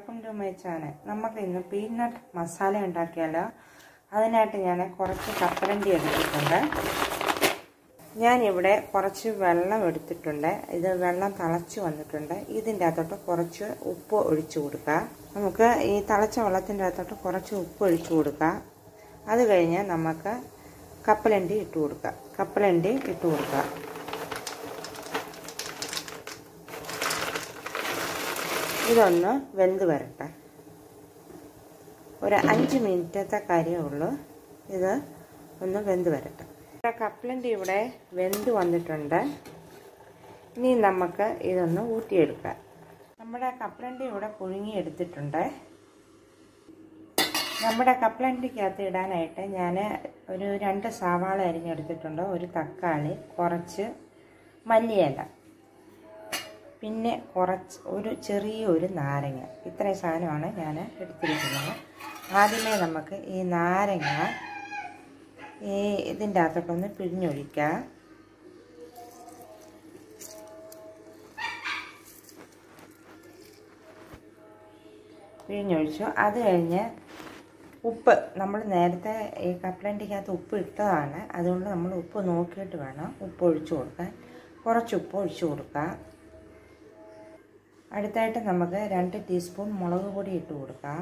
welcome to my channel. We will peanut masala ഉണ്ടാക്കിയാലോ. അതിനായിട്ട് ഞാൻ കുറച്ച് കപ്പലണ്ടി എടുത്തിട്ടുണ്ട്. ഞാൻ ഇവിടെ കുറച്ച് വെള്ളം എടുത്തിട്ടുണ്ട്. ഇത് വെള്ളം തിളച്ചു വന്നിട്ടുണ്ട്. ഇതിന്റെ അകത്തോട്ട് കുറച്ച് ഉപ്പ് ഒഴിച്ചു കൊടുക്കുക. നമുക്ക് ഈ തിളച്ച വെള്ളത്തിന്റെ അകത്തോട്ട് കുറച്ച് ഉപ്പ് ഒഴിച്ചു കൊടുക്കുക. അത് കഴിഞ്ഞ് നമുക്ക് കപ്പലണ്ടി ഇട്ടു കൊടുക്കുക. ഇതൊന്ന് വെന്ത് വരട്ടെ. ഒരു 5 മിനിറ്റത്തെ കാര്യമുള്ളൂ. ഇത് ഒന്ന് വെന്ത് വരട്ടെ. കപ്പലണ്ടി ഇവിടെ വെന്ത് വന്നിട്ടുണ്ട്. ഇനി നമുക്ക് ഇതൊന്ന് ഊറ്റിയെടുക്കാം. നമ്മുടെ കപ്പലണ്ടി ഇവിടെ പുഴുങ്ങി എടുത്തിട്ടുണ്ട്. നമ്മുടെ കപ്പലണ്ടിക്കകത്ത് ഇടാനായിട്ട് ഞാൻ ഒരു 2 സവാള അരിഞ്ഞെടുത്തിട്ടുണ്ട്. ഒരു തക്കാളി, കുറച്ച് മല്ലിയില, പിന്നെ ഒരു ചെറിയൊരു നാരങ്ങ. ഇത്രയും സാധനമാണ് ഞാൻ എടുത്തിരിക്കുന്നത്. ആദ്യമേ നമുക്ക് ഈ നാരങ്ങ ഇതിൻ്റെ അകത്തോട്ടൊന്ന് പിഴിഞ്ഞൊഴിക്കാം. പിഴിഞ്ഞൊഴിച്ചു. അത് കഴിഞ്ഞ് ഉപ്പ് നമ്മൾ നേരത്തെ ഈ കപ്പലണ്ടിക്കകത്ത് ഉപ്പ് ഇട്ടതാണ്. അതുകൊണ്ട് നമ്മൾ ഉപ്പ് നോക്കിയിട്ട് വേണം ഉപ്പ് ഒഴിച്ചു കൊടുക്കാൻ. കുറച്ച് ഉപ്പ് ഒഴിച്ചു കൊടുക്കാം. അടുത്തായിട്ട് നമുക്ക് 2 ടീസ്പൂൺ മുളക് പൊടി ഇട്ട് കൊടുക്കാം.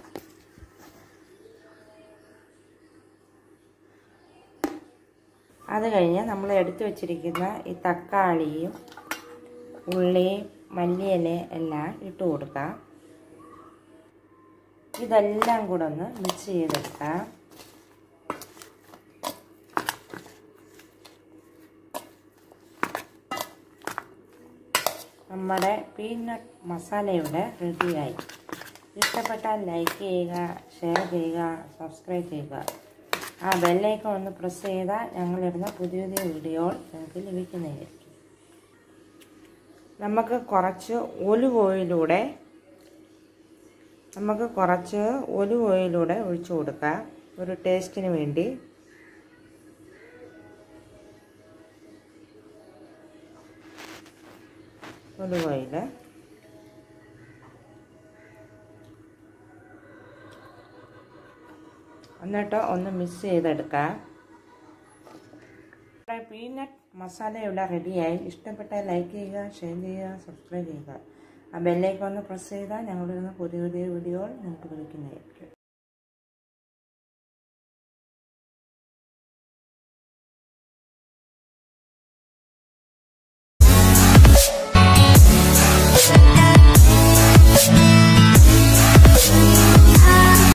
അത് കഴിഞ്ഞ് നമ്മൾ എടുത്തു വച്ചിരിക്കുന്ന ഈ തക്കാളിയും ഉള്ളിയും മല്ലിയില എല്ലാം ഇട്ട് കൊടുക്കാം. ഇതെല്ലാം കൂടെ ഒന്ന് മിക്സ് ചെയ്തെടുക്കാം. നമ്മുടെ പീനട്ട് മസാല ഇവിടെ റെഡിയായി. ഇഷ്ടപ്പെട്ടാൽ ലൈക്ക് ചെയ്യുക, ഷെയർ ചെയ്യുക, സബ്സ്ക്രൈബ് ചെയ്യുക. ആ ബെല്ലൈക്കൺ ഒന്ന് പ്രസ് ചെയ്താൽ ഞങ്ങളിടുന്ന പുതിയ വീഡിയോ നിങ്ങൾക്ക് ലഭിക്കുന്നതായിരിക്കും. നമുക്ക് കുറച്ച് ഒലിവ് ഓയിലൂടെ ഒഴിച്ചു കൊടുക്കാം ഒരു ടേസ്റ്റിന് വേണ്ടി. ഒലിവ് ഓയിൽ എന്നിട്ട് ഒന്ന് മിക്സ് ചെയ്തെടുക്കാം. പീനട്ട് മസാല ഇവിടെ റെഡിയായി. ഇഷ്ടപ്പെട്ടാൽ ലൈക്ക് ചെയ്യുക, ഷെയർ ചെയ്യുക, സബ്സ്ക്രൈബ് ചെയ്യുക. ആ ബെല്ലൈക്കൺ ഒന്ന് പ്രസ് ചെയ്താൽ ഞങ്ങളിടുന്ന പുതിയ വീഡിയോകൾ നിങ്ങൾക്ക് ലഭിക്കുന്നതായിരിക്കും.